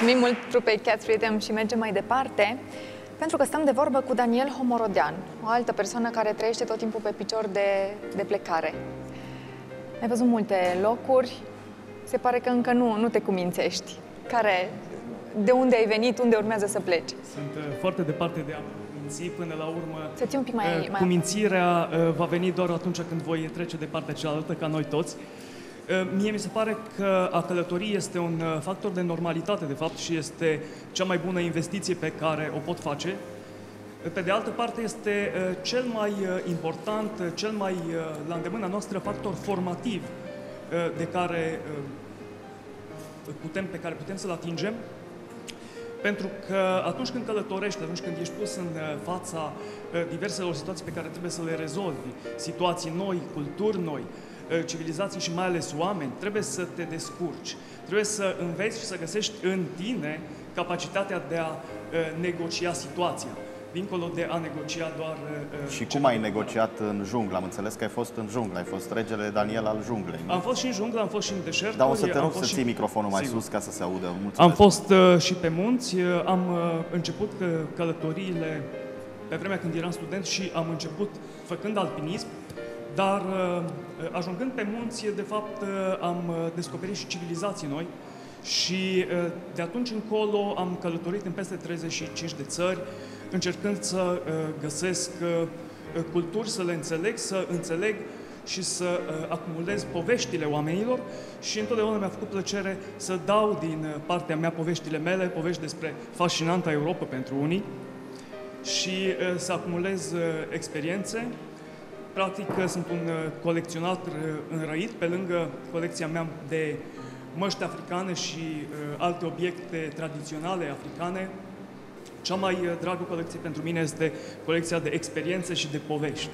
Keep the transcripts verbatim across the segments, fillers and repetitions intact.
Mulțumim mult trupei Cats Freedom și mergem mai departe, pentru că stăm de vorbă cu Daniel Homorodean, o altă persoană care trăiește tot timpul pe picior de, de plecare. Ai văzut multe locuri, se pare că încă nu, nu te cumințești. Care, de unde ai venit, unde urmează să pleci? Sunt uh, foarte departe de a mă cuminți, până la urmă. Să ții un pic mai, uh, mai Cumințirea uh, va veni doar atunci când voi trece de partea cealaltă, ca noi toți. Mie mi se pare că a călători este un factor de normalitate, de fapt, și este cea mai bună investiție pe care o pot face. Pe de altă parte, este cel mai important, cel mai la îndemâna noastră factor formativ de care putem, pe care putem să-l atingem. Pentru că atunci când călătorești, atunci când ești pus în fața diverselor situații pe care trebuie să le rezolvi, situații noi, culturi noi, civilizații și mai ales oameni, trebuie să te descurci. Trebuie să înveți și să găsești în tine capacitatea de a negocia situația, dincolo de a negocia doar... Și cum ai negociat în junglă? Am înțeles că ai fost în junglă, ai fost regele Daniel al junglei. Nu? Am fost și în junglă, am fost și în deșert. Dar o să te rog să ții și... microfonul mai Sigur. sus ca să se audă. Mulțumesc. Am fost uh, și pe munți, am uh, început uh, călătoriile pe vremea când eram student și am început făcând alpinism. Dar ajungând pe munți, de fapt, am descoperit și civilizații noi și de atunci încolo am călătorit în peste treizeci și cinci de țări, încercând să găsesc culturi, să le înțeleg, să înțeleg și să acumulez poveștile oamenilor și întotdeauna mi-a făcut plăcere să dau din partea mea poveștile mele, povești despre fascinanta Europa pentru unii și să acumulez experiențe. Practic, sunt un colecționator înrăit, pe lângă colecția mea de măști africane și uh, alte obiecte tradiționale africane. Cea mai dragă colecție pentru mine este colecția de experiențe și de povești.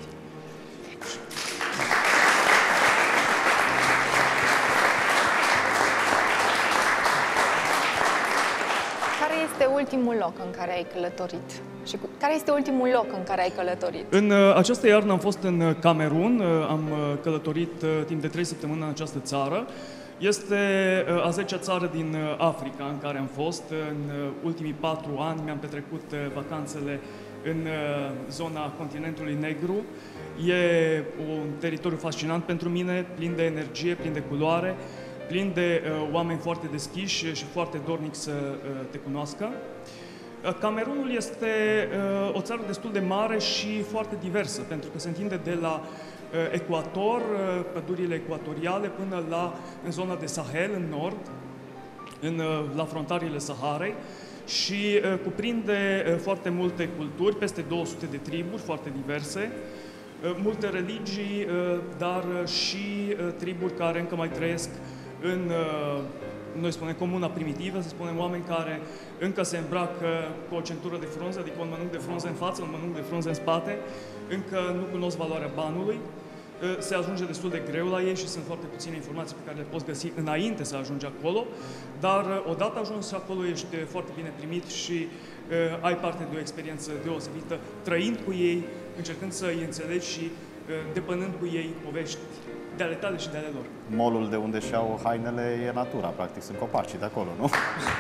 Care este ultimul loc în care ai călătorit? Și cu... care este ultimul loc în care ai călătorit? În uh, această iarnă am fost în Camerun, uh, am uh, călătorit uh, timp de trei săptămâni în această țară. Este uh, a zecea țară din uh, Africa în care am fost. În uh, ultimii patru ani mi-am petrecut uh, vacanțele în uh, zona continentului negru. E un teritoriu fascinant pentru mine, plin de energie, plin de culoare, plin de uh, oameni foarte deschiși și foarte dornici să uh, te cunoască. Camerunul este uh, o țară destul de mare și foarte diversă, pentru că se întinde de la uh, ecuator, uh, pădurile ecuatoriale, până la în zona de Sahel, în nord, în, uh, la frontaliile Saharei și uh, cuprinde uh, foarte multe culturi, peste două sute de triburi foarte diverse, uh, multe religii, uh, dar uh, și uh, triburi care încă mai trăiesc în uh, noi spunem comuna primitivă, să spunem oameni care încă se îmbracă cu o centură de frunze, adică un mănânc de frunze în față, un mănânc de frunze în spate, încă nu cunosc valoarea banului, se ajunge destul de greu la ei și sunt foarte puține informații pe care le poți găsi înainte să ajungi acolo, dar odată ajuns acolo ești foarte bine primit și uh, ai parte de o experiență deosebită, trăind cu ei, încercând să îi înțelegi și uh, depănând cu ei povești de ale tale și de ale lor. Molul de unde și-au hainele e natura, practic, sunt copacii de acolo, nu?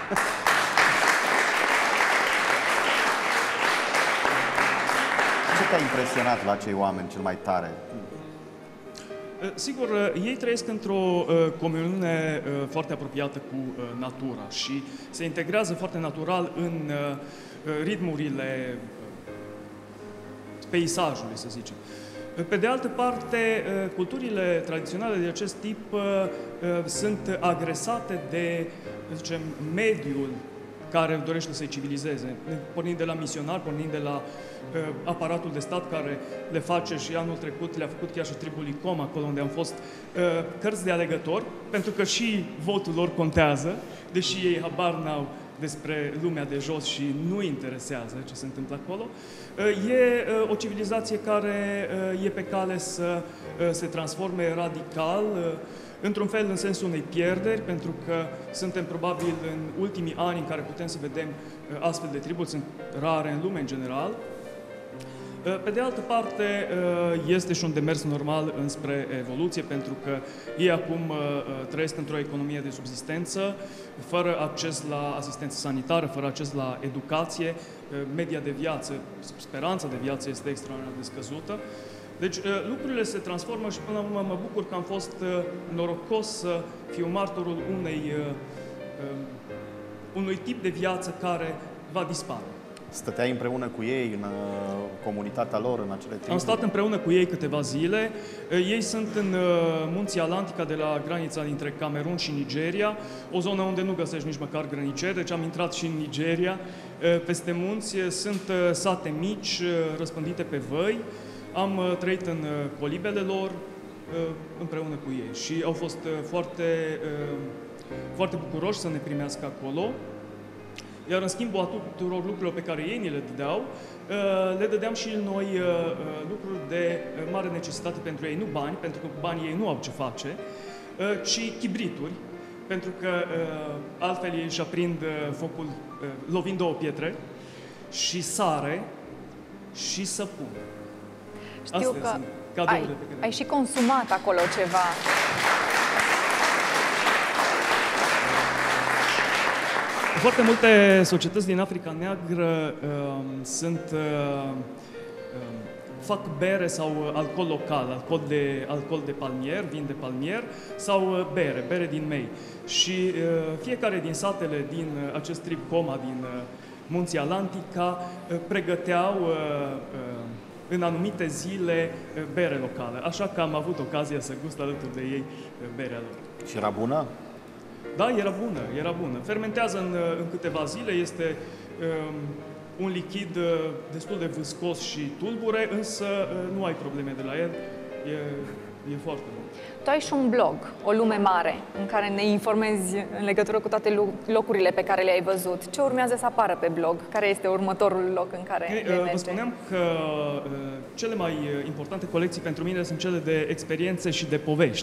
Ce te-a impresionat la acei oameni cel mai tare? Sigur, ei trăiesc într-o comuniune foarte apropiată cu natura și se integrează foarte natural în ritmurile peisajului, să zicem. Pe de altă parte, culturile tradiționale de acest tip sunt agresate de, să zicem, mediul care dorește să-i civilizeze, pornind de la misionari, pornind de la uh, aparatul de stat care le face și anul trecut le-a făcut chiar și tribul Icom, acolo unde am fost, uh, cărți de alegători, pentru că și votul lor contează, deși ei habar n-au despre lumea de jos și nu interesează ce se întâmplă acolo. Uh, e uh, o civilizație care uh, e pe cale să uh, se transforme radical, uh, într-un fel în sensul unei pierderi, pentru că suntem probabil în ultimii ani în care putem să vedem astfel de triburi, sunt rare în lume în general, Pe de altă parte, este și un demers normal înspre evoluție, pentru că ei acum trăiesc într-o economie de subzistență, fără acces la asistență sanitară, fără acces la educație, media de viață, speranța de viață este extraordinar de scăzută. Deci lucrurile se transformă și până la urmă mă bucur că am fost norocos să fiu martorul unei, unui tip de viață care va dispare. Stăteai împreună cu ei în comunitatea lor, în acele triburi? Am stat împreună cu ei câteva zile. Ei sunt în Munții Atlantica, de la granița dintre Camerun și Nigeria, o zonă unde nu găsești nici măcar grăniceri, deci am intrat și în Nigeria. Peste munți sunt sate mici, răspândite pe văi. Am trăit în colibele lor împreună cu ei și au fost foarte, foarte bucuroși să ne primească acolo. Iar în schimbul a tuturor lucrurilor pe care ei ni le dădeau, le dădeam și noi lucruri de mare necesitate pentru ei, nu bani, pentru că cu banii ei nu au ce face, ci chibrituri, pentru că altfel ei își aprind focul lovind două pietre, și sare și săpun. Știu Astea că ai, ai și consumat acolo ceva. Foarte multe societăți din Africa Neagră uh, sunt, uh, uh, fac bere sau alcool local, alcool de, alcool de palmier, vin de palmier, sau uh, bere, bere din mei. Și uh, fiecare din satele din uh, acest trib Coma, din uh, Munții Atlantica, uh, pregăteau uh, uh, în anumite zile uh, bere locală. Așa că am avut ocazia să gust alături de ei uh, berea lor. Și era bună? Da, era bună, era bună. Fermentează în, în câteva zile, este um, un lichid uh, destul de viscos și tulbure, însă uh, nu ai probleme de la el, e, e foarte bun. Tu ai și un blog, O Lume Mare, în care ne informezi în legătură cu toate locurile pe care le-ai văzut. Ce urmează să apară pe blog? Care este următorul loc în care Ei, vei merge? Vă spuneam că uh, cele mai importante colecții pentru mine sunt cele de experiențe și de povești.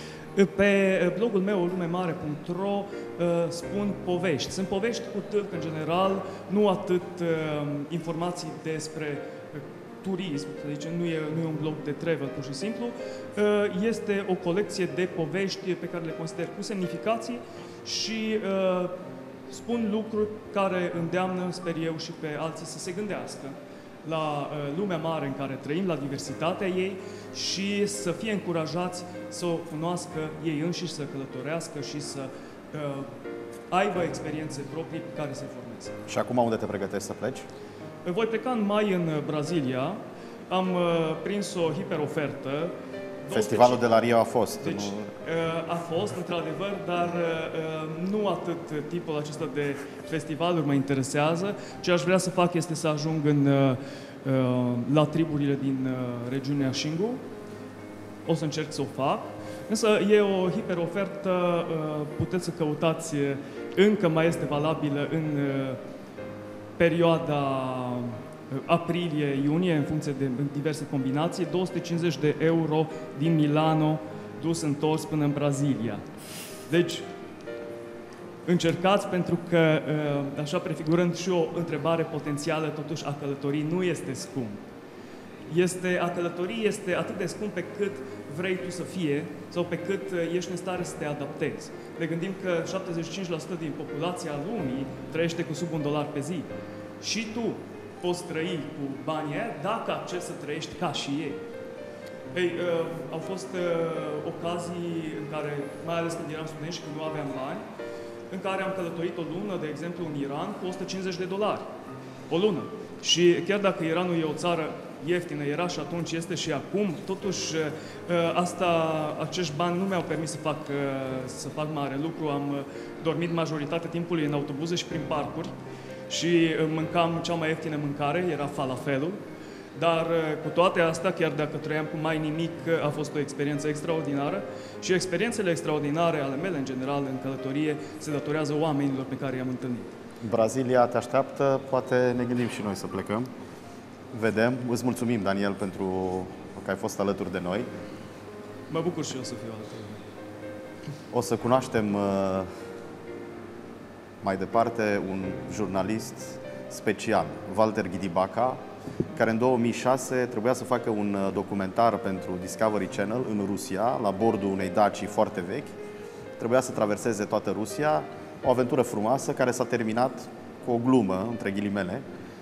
Pe blogul meu, o lume mare punct ro, spun povești. Sunt povești cu tâlc, în general, nu atât informații despre turism, să zicem, nu e, nu e un blog de travel, pur și simplu. Este o colecție de povești pe care le consider cu semnificații și spun lucruri care îndeamnă, sper eu, și pe alții să se gândească la uh, lumea mare în care trăim, la diversitatea ei și să fie încurajați să o cunoască ei înșiși, să călătorească și să uh, aibă experiențe proprii pe care se formeze. Și acum unde te pregătești să pleci? Voi pleca în mai în Brazilia. Am uh, prins o hiperofertă. Festivalul de la Rio a fost. Deci, nu... a fost, într-adevăr, dar nu atât tipul acesta de festivaluri mă interesează. Ce aș vrea să fac este să ajung în, la triburile din regiunea Xingu. O să încerc să o fac. Însă e o hiperofertă, puteți să căutați, încă mai este valabilă în perioada aprilie-iunie, în funcție de diverse combinații, două sute cincizeci de euro din Milano, dus întors până în Brazilia. Deci, încercați, pentru că, așa prefigurând și o întrebare potențială, totuși a călătorii nu este scump. Este, a călătorii este atât de scump pe cât vrei tu să fie sau pe cât ești în stare să te adaptezi. Ne gândim că șaptezeci și cinci la sută din populația lumii trăiește cu sub un dolar pe zi. Și tu poți trăi cu banii aia dacă acces să trăiești ca și ei. Ei, uh, au fost uh, ocazii în care, mai ales când eram student și când nu aveam bani, în care am călătorit o lună, de exemplu, în Iran, cu o sută cincizeci de dolari. O lună. Și chiar dacă Iranul e o țară ieftină, era și atunci, este și acum, totuși uh, asta, acești bani nu mi-au permis să fac, uh, să fac mare lucru. Am uh, dormit majoritatea timpului în autobuze și prin parcuri și mâncam cea mai ieftină mâncare, era falafelul, dar cu toate astea, chiar dacă trăiam cu mai nimic, a fost o experiență extraordinară și experiențele extraordinare ale mele, în general, în călătorie, se datorează oamenilor pe care i-am întâlnit. Brazilia te așteaptă, poate ne gândim și noi să plecăm. Vedem. Îți mulțumim, Daniel, pentru că ai fost alături de noi. Mă bucur și eu să fiu alături de noi. O să cunoaștem mai departe un jurnalist special, Walter Ghidibaca, care în două mii șase trebuia să facă un documentar pentru Discovery Channel în Rusia, la bordul unei Daci foarte vechi. Trebuia să traverseze toată Rusia, o aventură frumoasă care s-a terminat cu o glumă, între ghilimele.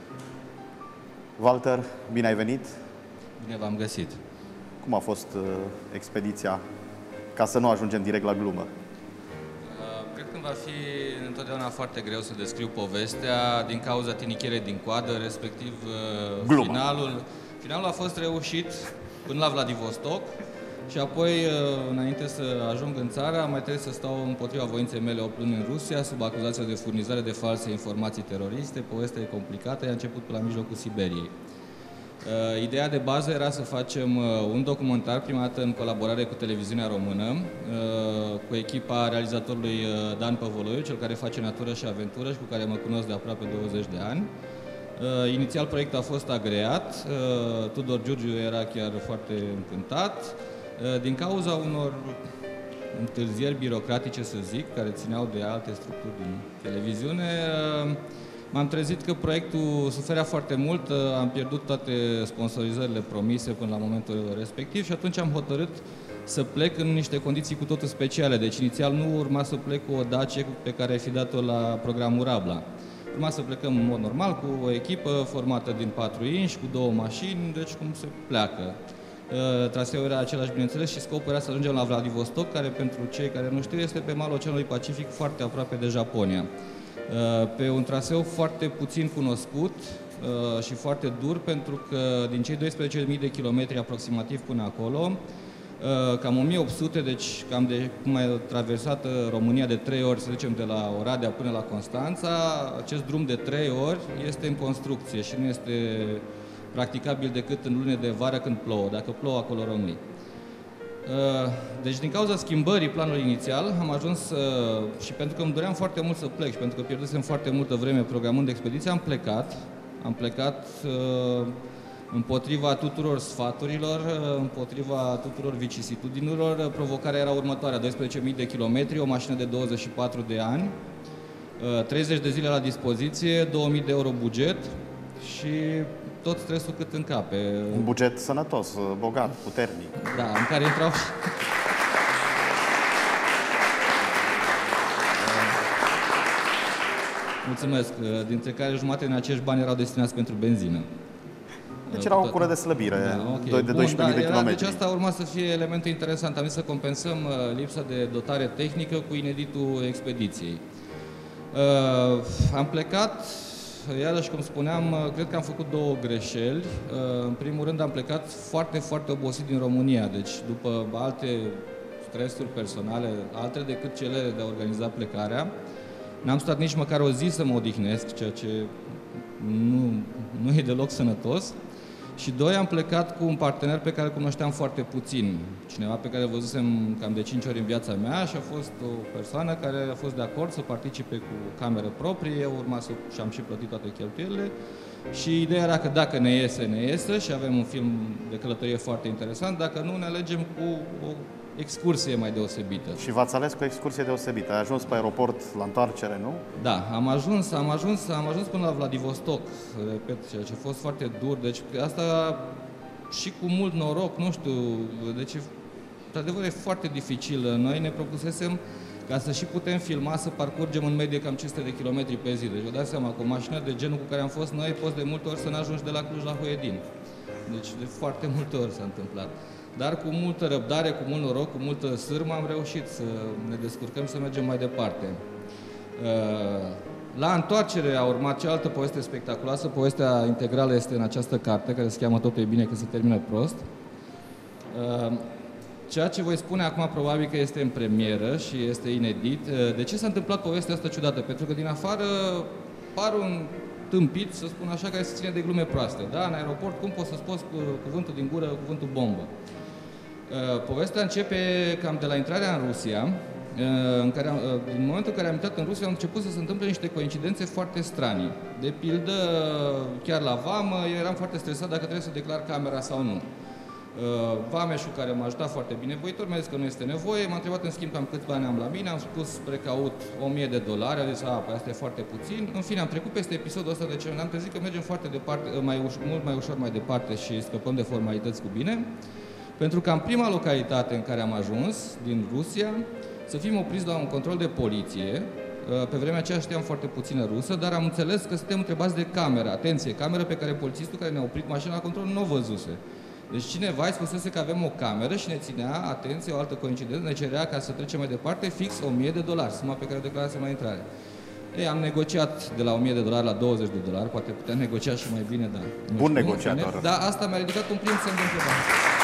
Walter, bine ai venit! Bine v-am găsit! Cum a fost uh, expediția, ca să nu ajungem direct la glumă? Uh, cred că va fi întotdeauna foarte greu să descriu povestea din cauza tinichierei din coadă, respectiv uh, finalul. Finalul a fost reușit până la Vladivostok și apoi, uh, înainte să ajung în țară, mai trebuie să stau împotriva voinței mele opt luni în Rusia, sub acuzația de furnizare de false informații teroriste. Povestea e complicată, a început pe la mijlocul Siberiei. Uh, ideea de bază era să facem uh, un documentar, prima dată în colaborare cu televiziunea română, uh, cu echipa realizatorului uh, Dan Păvăloiu, cel care face natură și aventură și cu care mă cunosc de aproape douăzeci de ani. Uh, inițial proiectul a fost agreat, uh, Tudor Giurgiu era chiar foarte încântat. Uh, din cauza unor întârzieri birocratice, să zic, care țineau de alte structuri din televiziune, uh, m-am trezit că proiectul suferea foarte mult, am pierdut toate sponsorizările promise până la momentul respectiv și atunci am hotărât să plec în niște condiții cu totul speciale. Deci inițial nu urma să plec cu o Dacie pe care ai fi dat-o la programul Rabla. Urma să plecăm în mod normal cu o echipă formată din patru inși, cu două mașini, deci cum se pleacă. Traseul era același, bineînțeles, și scopul era să ajungem la Vladivostok, care pentru cei care nu știu este pe malul Oceanului Pacific, foarte aproape de Japonia. Pe un traseu foarte puțin cunoscut și foarte dur, pentru că din cei doisprezece mii de kilometri aproximativ până acolo, cam o mie opt sute, deci cam de cum ai traversat România de trei ori, să zicem, de la Oradea până la Constanța, acest drum de trei ori este în construcție și nu este practicabil decât în lunile de vară când plouă. Dacă plouă, acolo rămâi. Deci, din cauza schimbării planului inițial, am ajuns, și pentru că îmi doream foarte mult să plec și pentru că pierdusem foarte multă vreme programând expediția, am plecat. Am plecat împotriva tuturor sfaturilor, împotriva tuturor vicisitudinilor. Provocarea era următoarea: doisprezece mii de kilometri, o mașină de douăzeci și patru de ani, treizeci de zile la dispoziție, două mii de euro buget și tot stresul cât încape. Un buget sănătos, bogat, puternic. Da, în care intrau și... Mulțumesc. Dintre care jumătate din acești bani erau destinați pentru benzină. Deci era o cură de slăbire, da, okay. de doisprezece mii da, de kilometri. Deci asta urma să fie elementul interesant. Am zis să compensăm lipsa de dotare tehnică cu ineditul expediției. Uh, am plecat... Iarăși, cum spuneam, cred că am făcut două greșeli. În primul rând, am plecat foarte, foarte obosit din România. Deci, după alte stresuri personale, altele decât cele de a organiza plecarea, n-am stat nici măcar o zi să mă odihnesc, ceea ce nu, nu e deloc sănătos. Și doi, am plecat cu un partener pe care îl cunoșteam foarte puțin. Cineva pe care îl văzusem cam de cinci ori în viața mea și a fost o persoană care a fost de acord să participe cu cameră proprie. Eu urma să și-am și plătit toate cheltuielile. Și ideea era că dacă ne iese, ne iese și avem un film de călătorie foarte interesant, dacă nu, ne alegem cu o excursie mai deosebită. Și v-ați ales cu o excursie deosebită. Ai ajuns pe aeroport la întoarcere, nu? Da, am ajuns, am ajuns, am ajuns până la Vladivostok, repet, ceea ce a fost foarte dur. Deci asta și cu mult noroc, nu știu, deci într-adevăr e foarte dificil. Noi ne propusesem ca să și putem filma, să parcurgem în medie cam cinci sute de kilometri pe zi. Deci vă dați seama, cu o mașină de genul cu care am fost noi, poți de multe ori să ne ajungi de la Cluj la Huedin. Deci de foarte multe ori s-a întâmplat. Dar cu multă răbdare, cu mult noroc, cu multă sârmă am reușit să ne descurcăm, să mergem mai departe. La întoarcere a urmat cealaltă poveste spectaculoasă. Povestea integrală este în această carte, care se cheamă Totul e bine că se termină prost. Ceea ce voi spune acum probabil că este în premieră și este inedit. De ce s-a întâmplat povestea asta ciudată? Pentru că din afară par un tâmpit, să spun așa, care se ține de glume proaste. Da? În aeroport, cum poți să scoți cuvântul din gură, cuvântul bombă? Povestea începe cam de la intrarea în Rusia, în care, din momentul în care am intrat în Rusia, au început să se întâmple niște coincidențe foarte stranii. De pildă, chiar la vamă, eu eram foarte stresat dacă trebuie să declar camera sau nu. Vameșul, care m-a ajutat foarte binevoitor, mi-a zis că nu este nevoie, m-a întrebat în schimb cam câți bani am la mine, am spus precaut o mie de dolari, a zis, a, păi asta e foarte puțin. În fine, am trecut peste episodul ăsta de ce am trezit că mergem foarte departe, mai uș mult mai ușor mai departe și scăpăm de formalități cu bine, pentru că în prima localitate în care am ajuns, din Rusia, să fim opriți la un control de poliție. Pe vremea aceea știam foarte puțină rusă, dar am înțeles că suntem întrebați de cameră. Atenție, cameră pe care polițistul care ne-a oprit mașina la control nu o văzuse. Deci cineva îi spusese că avem o cameră și ne ținea, atenție, o altă coincidență, ne cerea ca să trecem mai departe fix o mie de dolari, suma pe care o declarasem la intrare. Ei, am negociat de la o mie de dolari la douăzeci de dolari, poate puteam negocia și mai bine, dar... Bun negociator. Dar asta mi-a ridicat un prim semn de întrebare.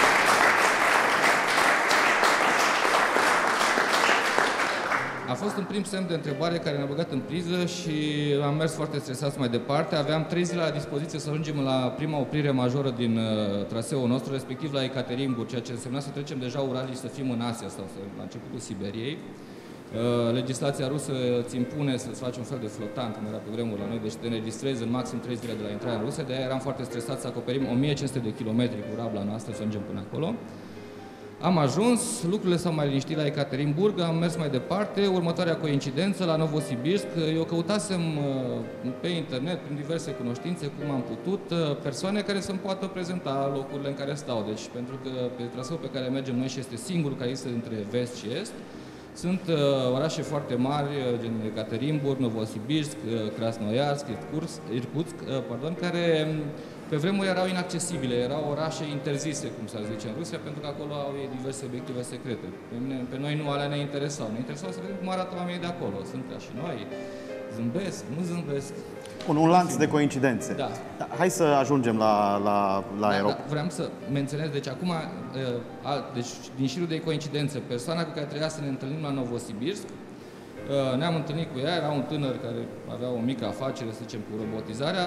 A fost un prim semn de întrebare care ne-a băgat în priză și am mers foarte stresați mai departe. Aveam trei zile la dispoziție să ajungem la prima oprire majoră din uh, traseul nostru, respectiv la Ekaterinburg, ceea ce însemna să trecem deja Uralii și să fim în Asia sau să, la începutul Siberiei. Uh, legislația rusă îți impune să-ți faci un fel de flotant, cum era pe vremuri la noi, deci te înregistrezi în maxim trei zile de la intrarea în Rusia, de aia eram foarte stresați să acoperim o mie cinci sute de kilometri cu rabla noastră să ajungem până acolo. Am ajuns, lucrurile s-au mai liniștit la Ekaterinburg, am mers mai departe, următoarea coincidență la Novosibirsk. Eu căutasem pe internet, prin diverse cunoștințe, cum am putut, persoane care să-mi poată prezenta locurile în care stau. Deci, pentru că pe traseul pe care mergem noi și este singurul care este între vest și est, sunt uh, orașe foarte mari, gen Ekaterinburg, Novosibirsk, Krasnoiarsk, Irkutsk, Irkutsk uh, pardon, care pe vremuri erau inaccesibile, erau orașe interzise, cum s-ar zice în Rusia, pentru că acolo au diverse obiective secrete. Pe, mine, pe noi nu alea ne interesau. Ne interesau să vedem cum arată oamenii de acolo. Sunt ca și noi, zâmbesc, nu zâmbesc. Un, un lanț de coincidențe. Da. Da. Hai să ajungem la, la, la da, aeroport. Da, vreau să menționez, deci acum, deci, din șirul de coincidențe, persoana cu care trebuia să ne întâlnim la Novosibirsk, ne-am întâlnit cu ea, era un tânăr care avea o mică afacere, să zicem, cu robotizarea.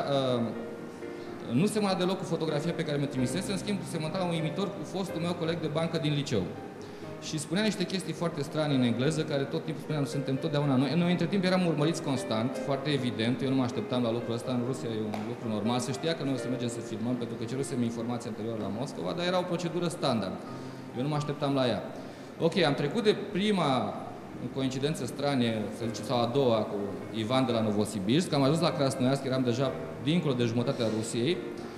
Nu semăna deloc cu fotografia pe care mi-o trimisese, în schimb semăna un imitor cu fostul meu coleg de bancă din liceu. Și spunea niște chestii foarte stranii în engleză, care tot timpul spuneam, suntem totdeauna noi. Noi, între timp, eram urmăriți constant, foarte evident. Eu nu mă așteptam la lucrul ăsta. În Rusia e un lucru normal. Se știa că noi o să mergem să filmăm, pentru că cerusem informații anterior la Moscova, dar era o procedură standard. Eu nu mă așteptam la ea. Ok, am trecut de prima coincidență stranie, să zicem, sau a doua, cu Ivan de la Novosibirsk. Am ajuns la Krasnoiarsk, eram deja dincolo de jumătatea Rusiei.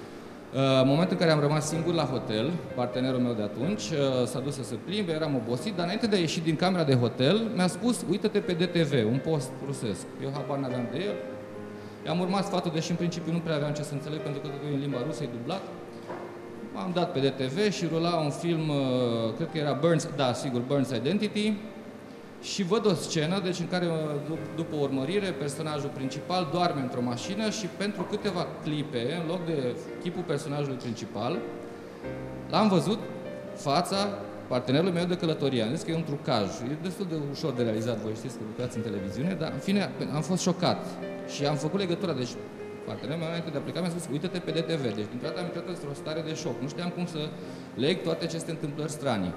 În momentul în care am rămas singur la hotel, partenerul meu de atunci s-a dus să se plimbe, eram obosit, dar înainte de a ieși din camera de hotel, mi-a spus, uită-te pe D T V, un post rusesc. Eu habar n-aveam de el. I-am urmat sfatul, deși în principiu nu prea aveam ce să înțeleg, pentru că totul e în limba rusă, e dublat. M-am dat pe D T V și rula un film, cred că era Burns, da, sigur, Burns Identity. Și văd o scenă, deci în care, după urmărire, personajul principal doarme într-o mașină și pentru câteva clipe, în loc de chipul personajului principal, l-am văzut fața partenerului meu de călătorie. Am zis că e un trucaj. E destul de ușor de realizat, voi știți că lucrați în televiziune, dar în fine am fost șocat și am făcut legătura. Deci partenerul meu, înainte de a pleca, mi-a spus, uită-te pe D T V. Deci dintr-o dată am intrat într-o stare de șoc. Nu știam cum să leg toate aceste întâmplări stranii.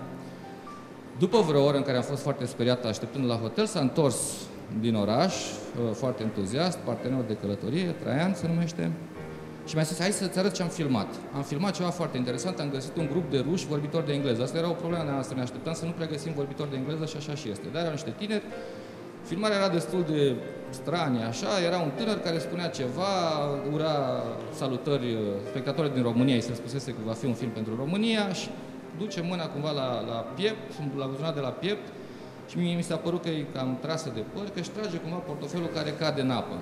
După vreo oră în care am fost foarte speriat așteptând la hotel, s-a întors din oraș, foarte entuziast, partenerul de călătorie, Traian se numește, și mi-a zis, hai să-ți arăt ce am filmat. Am filmat ceva foarte interesant, am găsit un grup de ruși vorbitori de engleză. Asta era o problemă noastră, ne așteptam să nu prea găsim vorbitori de engleză și așa și este. Dar erau niște tineri, filmarea era destul de stranie, așa, era un tânăr care spunea ceva, ura salutări spectatorii din România, îi se spusese că va fi un film pentru România și duce mâna cumva la, la piept, la buzunar de la piept și mie mi s-a părut că e cam trasă de păr, că își trage cumva portofelul care cade în apă.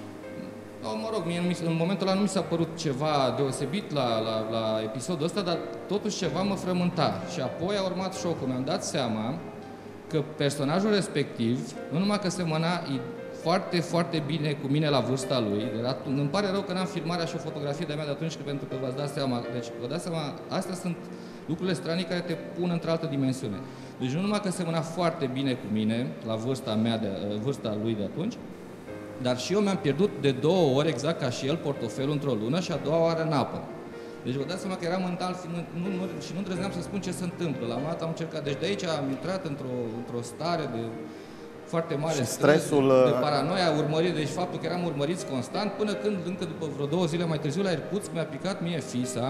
No, mă rog, mie, în momentul ăla nu mi s-a părut ceva deosebit la, la, la episodul ăsta, dar totuși ceva mă frământa. Și apoi a urmat șocul. Mi-am dat seama că personajul respectiv, nu numai că semăna foarte, foarte bine cu mine la vârsta lui, era, îmi pare rău că n-am filmarea și o fotografie de-a mea de atunci, pentru că v-ați dat seama. Deci, vă dați seama, astea sunt lucrurile stranii care te pun într-altă dimensiune. Deci nu numai că semăna foarte bine cu mine, la vârsta mea, de, vârsta lui de atunci, dar și eu mi-am pierdut de două ori, exact ca și el, portofelul într-o lună și a doua oară în apă. Deci vă dați seama că eram mental nu, nu, și nu îndrăzneam să spun ce se întâmplă. La un moment dat am încercat. Deci de aici am intrat într-o într-o stare de foarte mare stresul, stres, de, de paranoia, urmărit, deci faptul că eram urmăriți constant, până când, încă după vreo două zile mai târziu, la Irkutsk mi-a picat mie fisa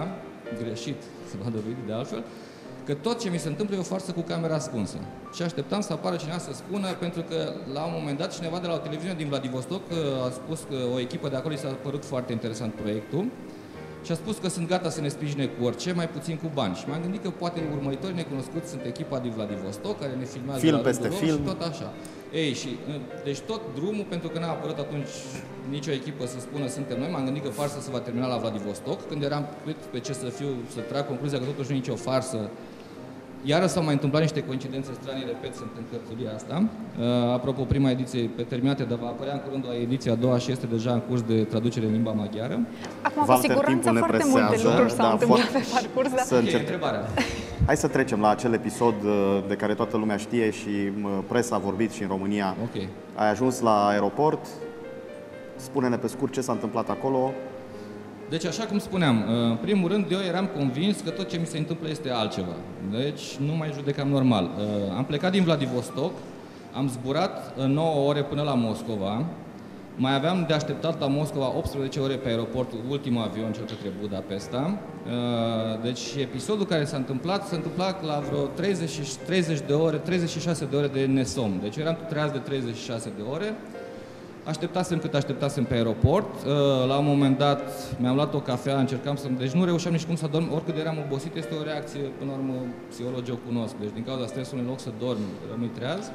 greșit, se va dovedi de altfel, că tot ce mi se întâmplă e o farsă cu camera ascunsă. Și așteptam să apară cineva să spună, pentru că la un moment dat cineva de la o televiziune din Vladivostok a spus că o echipă de acolo i s-a părut foarte interesant proiectul și a spus că sunt gata să ne sprijine cu orice, mai puțin cu bani. Și m-am gândit că poate urmăritori necunoscuți sunt echipa din Vladivostok, care ne filmează film la peste film și tot așa. Ei, și deci tot drumul, pentru că n-a apărut atunci nicio echipă să spună suntem noi, m-am gândit că farsa se va termina la Vladivostok, când eram pe ce să fiu, să trag concluzia că totuși nu e nicio farsă. Iară s-au mai întâmplat niște coincidențe stranii, repet, sunt în cărțulia asta. Uh, apropo, prima ediție pe terminate, dar va apărea în curând o ediție a doua și este deja în curs de traducere în limba maghiară. Acum, cu Walter, siguranță, timpul ne foarte multe presează, lucruri s-au da, întâmplat foarte- pe parcurs, dar... Să Ok, încep. întrebarea. Hai să trecem la acel episod uh, de care toată lumea știe și uh, presa a vorbit și în România. Ok. Ai ajuns la aeroport, spune-ne pe scurt ce s-a întâmplat acolo. Deci, așa cum spuneam, în primul rând, eu eram convins că tot ce mi se întâmplă este altceva. Deci, nu mai judecam normal. Am plecat din Vladivostok, am zburat în nouă ore până la Moscova, mai aveam de așteptat la Moscova optsprezece ore pe aeroport, ultimul avion, cel către Budapesta. Deci, episodul care s-a întâmplat, s-a întâmplat la vreo treizeci, treizeci de ore, treizeci și șase de ore de nesomn. Deci, eram treaz de treizeci și șase de ore. Așteptasem cât așteptasem pe aeroport. La un moment dat mi-am luat o cafea, încercam să... Deci nu reușeam nici cum să dorm, oricât eram obosit, este o reacție, până la urmă, psihologii o cunosc. Deci din cauza stresului, în loc să dormi, rămâi treaz.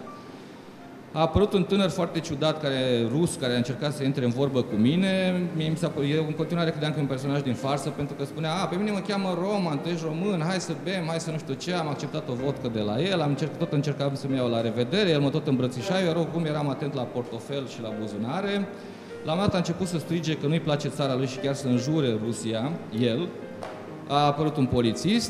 A apărut un tânăr foarte ciudat, care, rus, care a încercat să intre în vorbă cu mine. Mie mi s-a părut, eu în continuare credeam că e un personaj din farsă, pentru că spunea, a, pe mine mă cheamă Roman, tu ești român, hai să bem, hai să nu știu ce. Am acceptat o vodcă de la el, am încercat, tot încercam să-mi iau la revedere, el mă tot îmbrățișa, eu oricum eram atent la portofel și la buzunare. La un moment dat a început să strige că nu-i place țara lui și chiar să înjure Rusia, el. A apărut un polițist,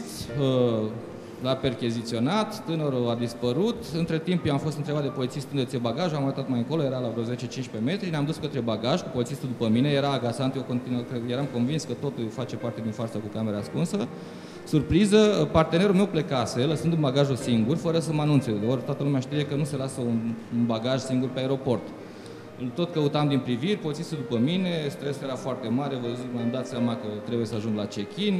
l-a percheziționat, tânărul a dispărut. Între timp i-am fost întrebat de polițist unde ți-e bagajul, am uitat mai încolo, era la vreo zece cincisprezece metri, ne-am dus către bagaj cu polițistul după mine, era agasant, eu continu, eram convins că totul face parte din farsa cu camera ascunsă. Surpriză, partenerul meu plecase, lăsându-mi bagajul singur, fără să mă anunțe, ori toată lumea știe că nu se lasă un, un bagaj singur pe aeroport. Tot căutam din priviri, polițistul după mine, stresul era foarte mare, vă zic, mi-am dat seama că trebuie să ajung la check-in.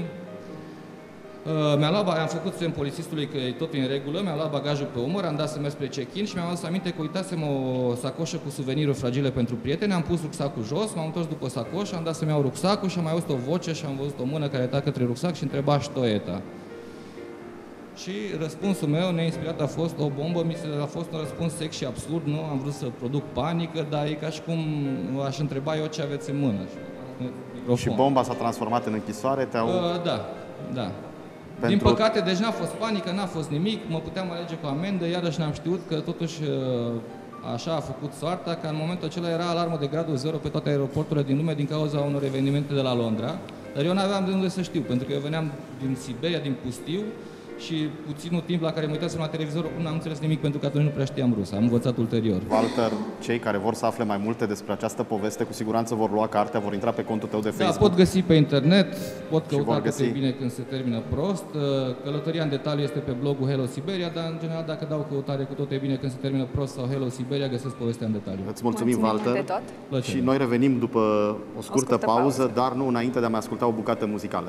Uh, mi-am luat, am făcut semn polițistului că e tot în regulă, mi-am luat bagajul pe umăr, am dat să merg spre check-in și mi-am adus aminte că uitasem o sacoșă cu suveniruri fragile pentru prieteni, am pus rucsacul jos, m-am întors după sacoșă, am dat să-mi iau rucsacul și am mai auzit o voce și am văzut o mână care era către rucsac și întreba ștoeta. Și răspunsul meu neinspirat a fost o bombă, mi se, a fost un răspuns sec și absurd, nu am vrut să produc panică, dar e ca și cum aș întreba eu ce aveți în mână. Și bomba s-a transformat în închisoare, te-au... Uh, da, da. Pentru... Din păcate, deci n-a fost panică, n-a fost nimic, mă puteam alege cu amendă, iarăși n-am știut că totuși așa a făcut soarta, că în momentul acela era alarmă de gradul zero pe toate aeroporturile din lume din cauza unor evenimente de la Londra, dar eu n-aveam de unde să știu, pentru că eu veneam din Siberia, din pustiu, și puținul timp la care mă uitasem la televizor, nu am înțeles nimic pentru că atunci nu prea știam rusă, am învățat ulterior. Walter, cei care vor să afle mai multe despre această poveste, cu siguranță vor lua cartea, vor intra pe contul tău de Facebook. Da, pot găsi pe internet, pot căuta vor găsi... găsi. bine când se termină prost. Călătoria în detaliu este pe blogul Hello Siberia, dar în general dacă dau căutare cu tot e bine când se termină prost sau Hello Siberia, găsesc povestea în detaliu. Îți mulțumim, Mulțumim Walter. de tot. Plăcere. Și noi revenim după o scurtă, o scurtă pauză, pauză, dar nu înainte de a mai asculta o bucată muzicală.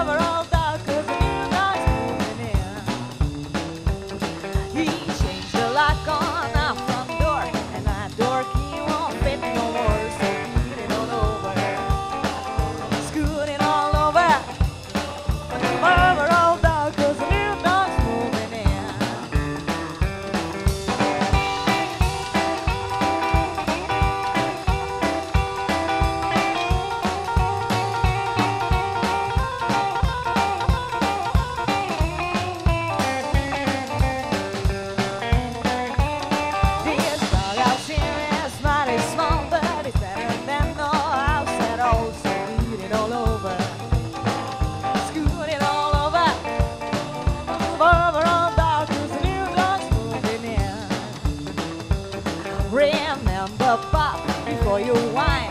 He changed the for your wine.